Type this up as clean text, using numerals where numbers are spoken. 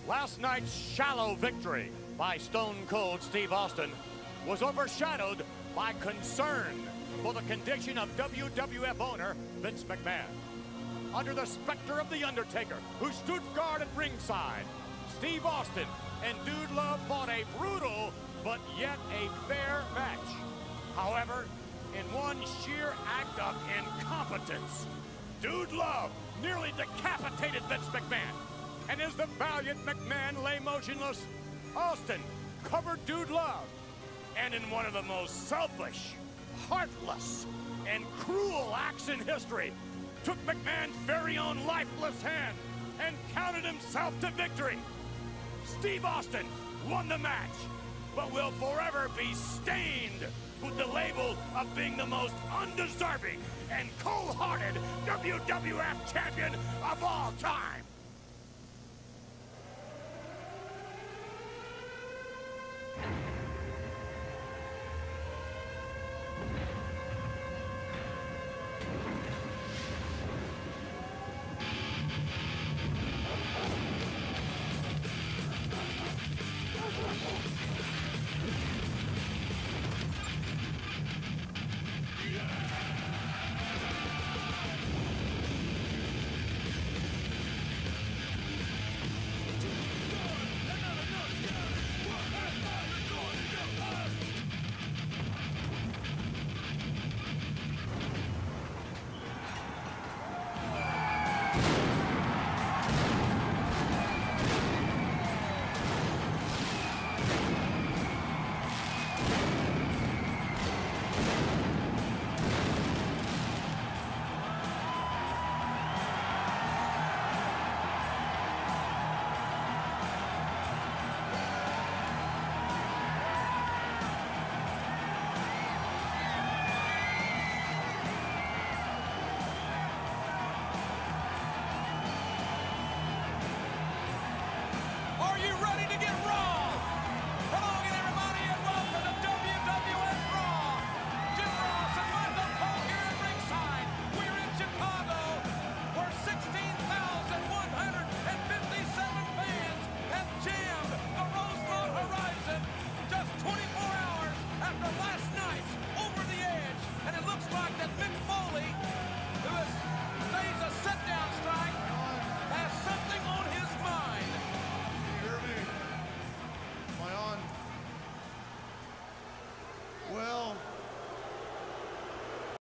Last night's shallow victory by Stone Cold Steve Austin was overshadowed by concern for the condition of WWF owner Vince McMahon. Under the specter of The Undertaker, who stood guard at ringside, Steve Austin and Dude Love fought a brutal but yet a fair match. However, in one sheer act of incompetence, Dude Love nearly decapitated Vince McMahon. And as the valiant McMahon lay motionless, Austin covered Dude Love. And in one of the most selfish, heartless, and cruel acts in history, took McMahon's very own lifeless hand and counted himself to victory. Steve Austin won the match, but will forever be stained with the label of being the most undeserving and cold-hearted WWF champion of all time.